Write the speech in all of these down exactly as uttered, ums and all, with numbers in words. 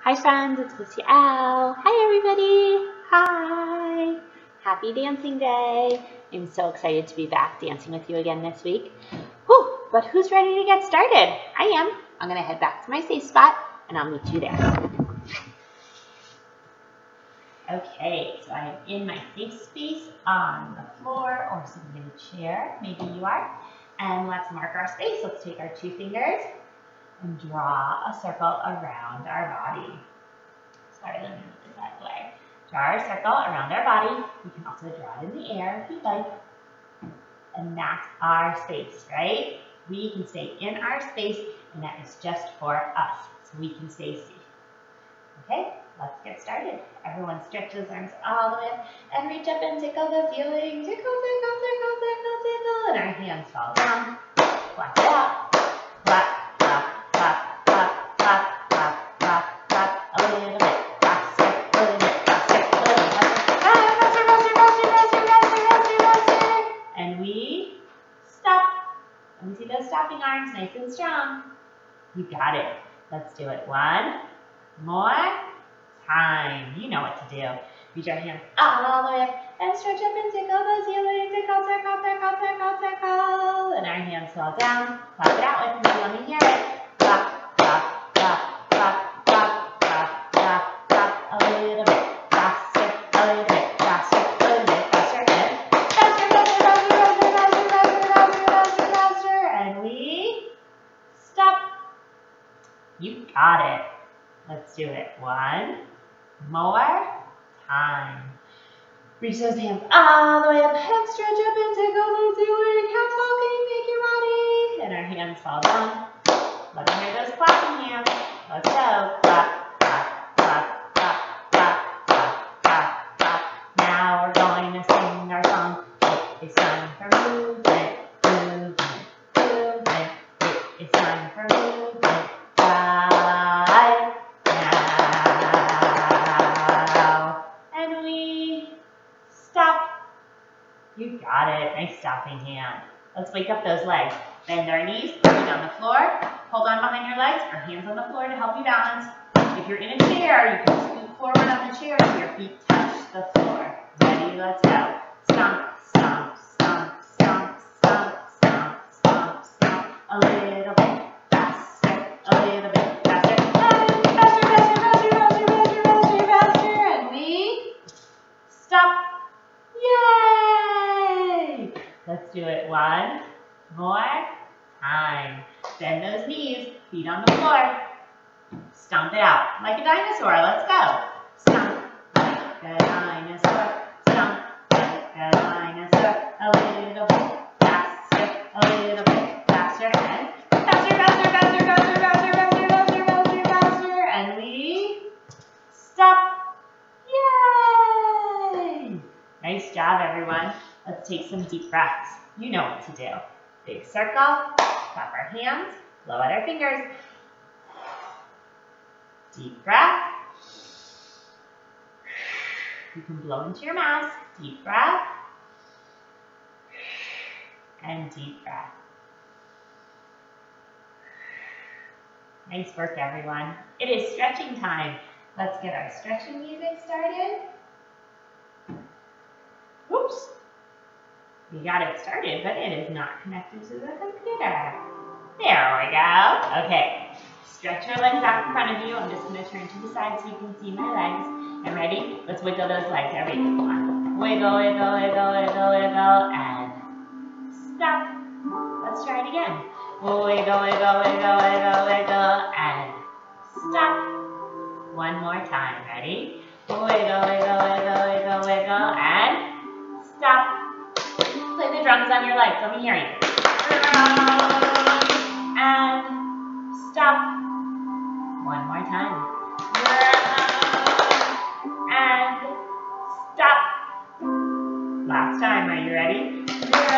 Hi friends, it's Missy Al. Hi everybody. Hi. Happy Dancing Day. I'm so excited to be back dancing with you again this week. Whew, but who's ready to get started? I am. I'm going to head back to my safe spot and I'll meet you there. Okay, so I'm in my safe space on the floor or sitting in a chair. Maybe you are. And let's mark our space. Let's take our two fingers and draw a circle around our body. Sorry, let me move this out of the way. Draw our circle around our body. You can also draw it in the air if you'd like. And that's our space, right? We can stay in our space, and that is just for us, so we can stay safe. Okay, let's get started. Everyone stretch those arms all the way up and reach up and tickle the ceiling. Tickle, tickle, tickle, tickle, tickle. And our hands fall down. Flap it out. Flap. Stopping arms nice and strong. You got it. Let's do it one more time. You know what to do. Reach your hands all the way up and stretch up and tickle the ceiling. Tickle, tickle, tickle, tickle, tickle. And our hands fall down. Clap it out with me. Let me hear it. Clap, clap, clap, clap, clap, clap, clap, clap. A little bit faster, a little bit faster, a little bit faster, and faster, faster, faster, faster, faster, faster, faster, faster, faster. And we stop. You got it. Let's do it one more time. Reach those hands all the way up and stretch up and tickle the ceiling. How tall can you make your body? And our hands fall down. Let me hear those clapping hands. Let's go. Clap, clap, clap, clap, clap, clap, clap, clap. Now we're going to sing our song. It is time for movement, movement, movement. It is time for movement. Right now. And we stop. You got it. Nice stopping hand. Let's wake up those legs. Bend our knees, feet on the floor. Hold on behind your legs or hands on the floor to help you balance. If you're in a chair, you can scoot forward on the chair so your feet touch the floor. Ready? Let's go. Stomp, stomp, stomp, stomp, stomp, stomp, stomp, stomp. A little bit faster, a little bit faster. And faster, faster, faster, faster, faster, faster, faster. And we stop. Yay! Let's do it one more time. Bend those knees, feet on the floor. Stomp it out like a dinosaur. Let's go. Stomp like a dinosaur. Stomp like a dinosaur. A little bit faster, a little bit faster, and faster, faster, faster, faster, faster, faster, faster, faster, faster. And we stop. Yay! Nice job, everyone. Let's take some deep breaths. You know what to do. Big circle, clap our hands, blow out our fingers. Deep breath. You can blow into your mask. Deep breath. And deep breath. Nice work, everyone. It is stretching time. Let's get our stretching music started. Whoops. We got it started, but it is not connected to the computer. There we go. Okay. Stretch your legs out in front of you. I'm just going to turn to the side so you can see my legs. And ready? Let's wiggle those legs. Every one. Wiggle, wiggle, wiggle, wiggle, wiggle, and stop. Let's try it again. Wiggle, wiggle, wiggle, wiggle, wiggle, wiggle, and stop. One more time. Ready? Wiggle, wiggle, wiggle, wiggle, wiggle, wiggle, and stop. Play the drums on your legs. Let me hear you. And stop. One more time. And stop. Last time. Are you ready?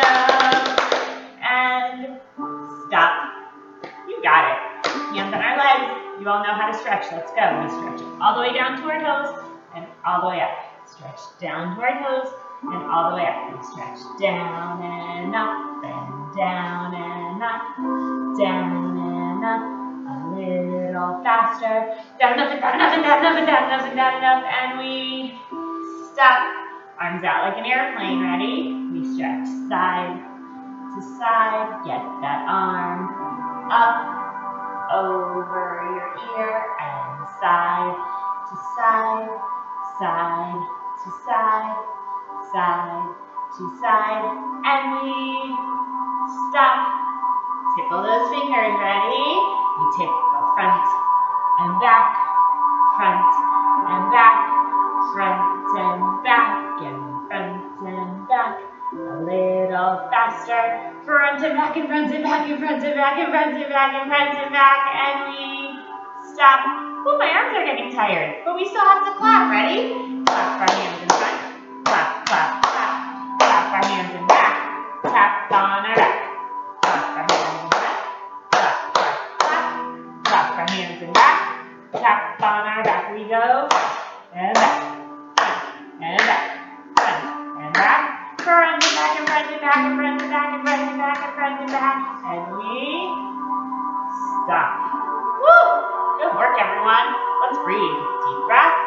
And stop. You got it. Hands on our legs. You all know how to stretch. Let's go. We stretch it all the way down to our toes and all the way up. Stretch down to our toes and all the way up. We stretch down and up and down and up, down and up, a little faster. Down, up, and down, up, and down, up, and down, up, and down, and up, and we stop. Arms out like an airplane, ready? We stretch side to side, get that arm up over your ear, and side to side, side to side, side to side, and we stop. Tickle those fingers, ready? We tickle front and back, front and back, front and back, and front and back. A little faster. Front and back, and front and back, and front and back, and front and back, and front and back, and we stop. Oh, my arms are getting tired, but we still have to clap. Ready? Clap our hands in front. Clap, clap, clap. Clap our hands in back. Tap on our back. Clap our hands in front. Clap, clap, clap. Clap our hands in back. Tap on our back. We go front and back, front and back, front and back. Front and back, and front and back, and front and back, and front and back, and front and back, and we stop. Woo! Good work, everyone. Let's breathe. Deep breath.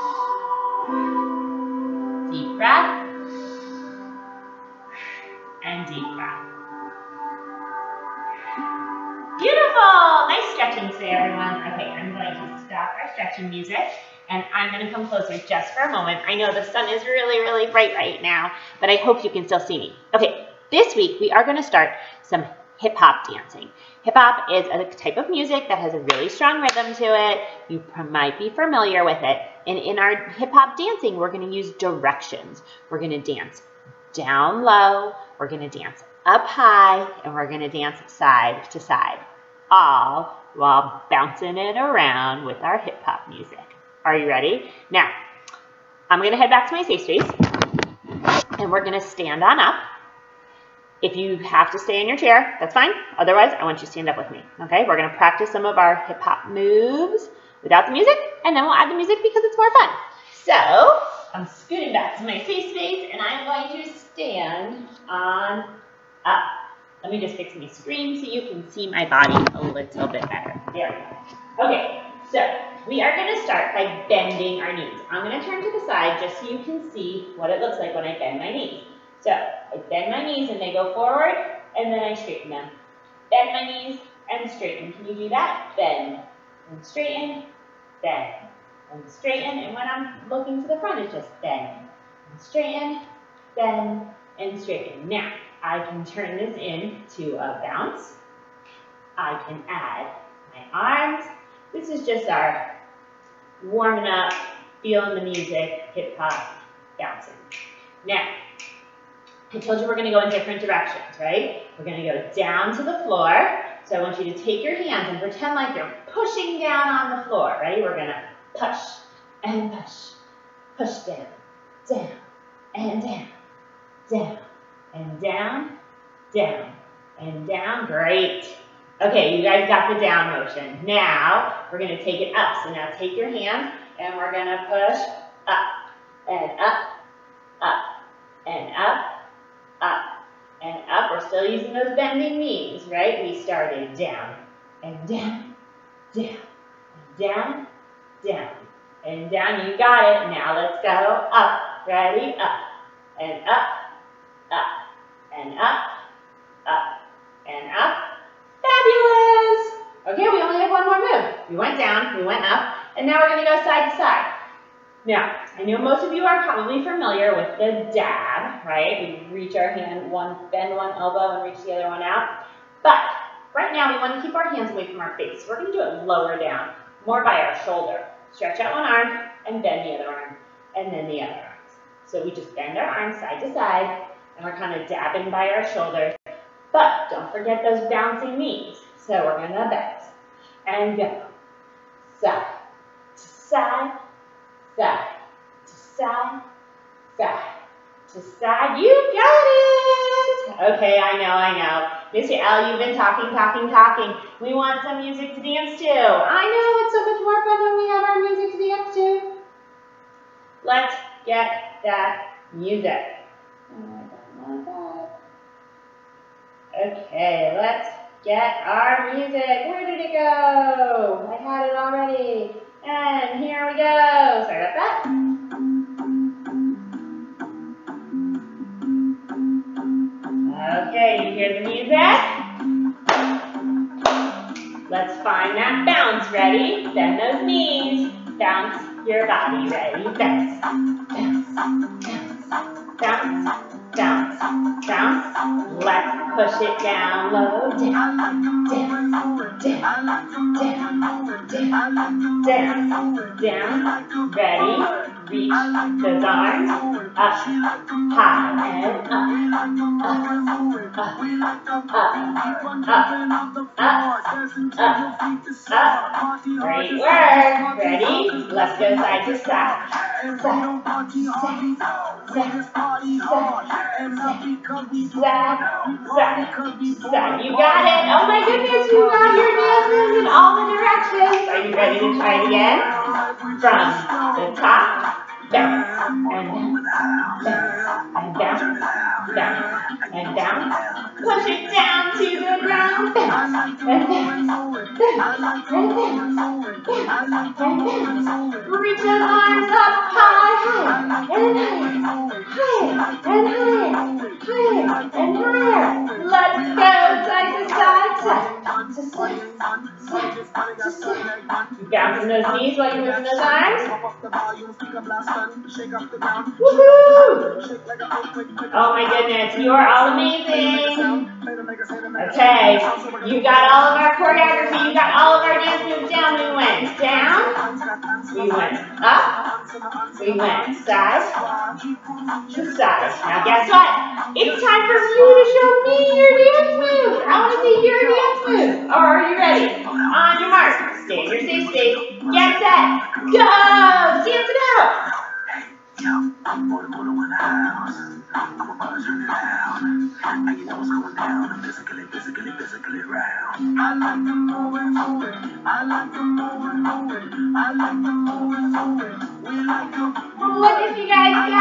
Deep breath. And deep breath. Beautiful. Nice stretching today, everyone. Okay, I'm going to stop our stretching music. And I'm going to come closer just for a moment. I know the sun is really, really bright right now, but I hope you can still see me. Okay, this week we are going to start some hip-hop dancing. Hip-hop is a type of music that has a really strong rhythm to it. You might be familiar with it. And in our hip-hop dancing, we're going to use directions. We're going to dance down low, we're going to dance up high, and we're going to dance side to side, all while bouncing it around with our hip-hop music. Are you ready? Now, I'm going to head back to my safe space, and we're going to stand on up. If you have to stay in your chair, that's fine. Otherwise, I want you to stand up with me, okay? We're going to practice some of our hip-hop moves without the music, and then we'll add the music because it's more fun. So, I'm scooting back to my safe space, and I'm going to stand on up. Let me just fix my screen so you can see my body a little bit better. There we go. Okay, so we are going to start by bending our knees. I'm going to turn to the side just so you can see what it looks like when I bend my knees. So I bend my knees and they go forward, and then I straighten them. Bend my knees and straighten. Can you do that? Bend and straighten, bend and straighten. And when I'm looking to the front, it's just bend and straighten, bend and straighten. Now, I can turn this into a bounce. I can add my arms. This is just our warming up, feeling the music, hip hop, bouncing. Now, I told you we're going to go in different directions, right? We're going to go down to the floor. So I want you to take your hands and pretend like you're pushing down on the floor. Ready? We're going to push and push, push down, down, and down, down, and down, down, and down. Great. Okay, you guys got the down motion. Now, we're going to take it up. So now take your hands, and we're going to push up, and up, up, and up, up, and up. We're still using those bending knees, right? We started down, and down, down, and down, down, and down. You got it. Now let's go up. Ready? Up, and up, up, and up, up, and up. Fabulous! Okay, we only have one more move. We went down, we went up, and now we're going to go side to side. Now, I know most of you are probably familiar with the dab, right? We reach our hand, one, bend one elbow and reach the other one out. But right now, we want to keep our hands away from our face. We're going to do it lower down, more by our shoulder. Stretch out one arm and bend the other arm, and then the other arms. So we just bend our arms side to side, and we're kind of dabbing by our shoulders. But don't forget those bouncing knees. So we're going to bend and go. Side to side, side to side, side to side. You got it! Okay, I know, I know. Mister L, you've been talking, talking, talking. We want some music to dance to. I know, it's so much more fun when we have our music to dance to. Let's get that music. Okay, let's get our music. Where did it go? I had it already. bounce. Ready? Bend those knees. Bounce your body. Ready? Bounce. Bounce. Bounce. Bounce. Bounce. Let's push it down low. Down. Down. Down. Down. Down. Down. Ready? Reach those arms. Up. High and up. Up. Up. Up. Up. Up. Up. Up. Great work. Ready? Let's go side to side. Side. Side. Side. Side. Side. Side. You got it. Oh my goodness, you got your dances in all the directions. Are you ready to try it again? From the top, bounce, and bounce, and bounce, bounce, and bounce. Push it down to the ground, bounce, and bounce, bounce, and bounce, bounce, and bounce. Reach those arms up high, high, and higher, higher, and higher, higher, and higher. Let's go side to side, side to side, side to side. You bouncing those knees while you're moving those arms. Woohoo! Oh my goodness, you are all amazing. Okay, you got all of our choreography, you got all of our dance moves down. We went down, we went up, we went side to side. Now guess what? It's time for you to show me your dance moves. I want to see your dance moves. Or are you ready? On your mark, stay in your safe space, get set, go! Dance it out! I'm gonna put them in the house. I'm gonna turn it down. And you know what's going down. Physically, physically, physically round. I like the move it, move it. I like the move it, move it. I like the move it, move it. We like the look at you guys go.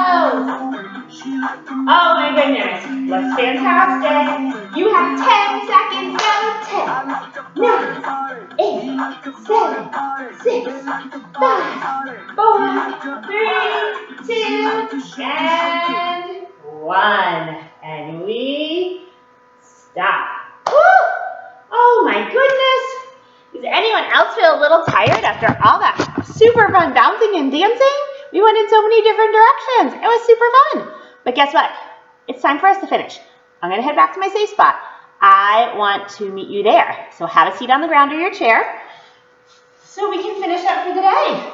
Oh my goodness. Looks fantastic. You have ten seconds. Go. ten, nine, eight, seven, six, five, four, three, two, and one. And we stop. Woo! Oh my goodness. Does anyone else feel a little tired after all that super fun bouncing and dancing? We went in so many different directions. It was super fun. But guess what? It's time for us to finish. I'm going to head back to my safe spot. I want to meet you there. So have a seat on the ground or your chair so we can finish up for the day.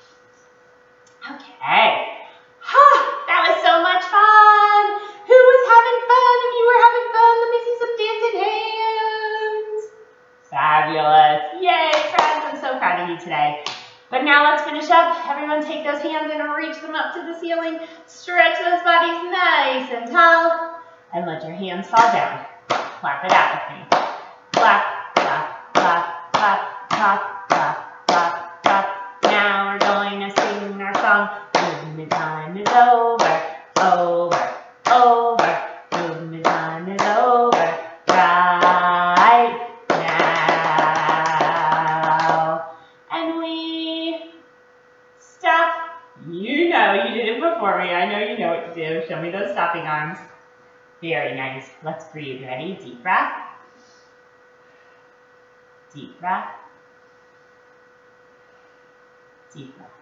Okay. Huh, that was so much fun. Who was having fun? If you were having fun, let me see some dancing hands. Fabulous. Yay, friends. I'm so proud of you today. But now let's finish up. Everyone take those hands and reach them up to the ceiling. Stretch those bodies nice and tall. And let your hands fall down. Clap it out with me. Clap, clap, clap, clap, clap, clap, clap, clap. Now we're going to sing our song. Movement time is over, over, over. Movement time is over right now. And we stop. You know you did it before me. I know you know what to do. Show me those stopping arms. Very nice. Let's breathe. Ready? Deep breath. Deep breath. Deep breath.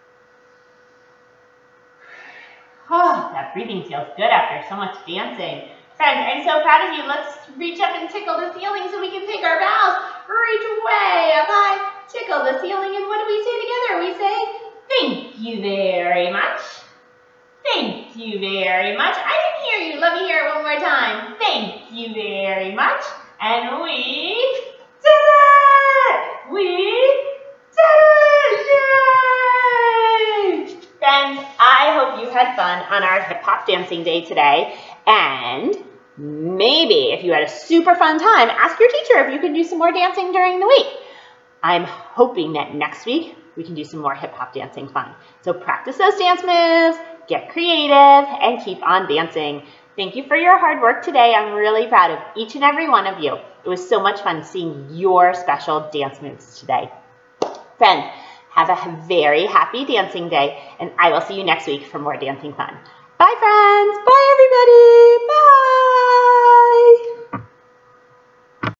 Oh, that breathing feels good after so much dancing. Friends, I'm so proud of you. Let's reach up and tickle the ceiling so we can take our bows. Reach way up high. Tickle the ceiling. And what do we say together? We say, thank you very much. Thank you very much. I didn't hear you. Let me hear it one more time. Thank you very much. And we did it! We did it! Yay! Friends, I hope you had fun on our hip hop dancing day today. And maybe if you had a super fun time, ask your teacher if you can do some more dancing during the week. I'm hoping that next week we can do some more hip hop dancing fun. So practice those dance moves. Get creative and keep on dancing. Thank you for your hard work today. I'm really proud of each and every one of you. It was so much fun seeing your special dance moves today. Friends, have a very happy dancing day, and I will see you next week for more dancing fun. Bye, friends. Bye, everybody. Bye.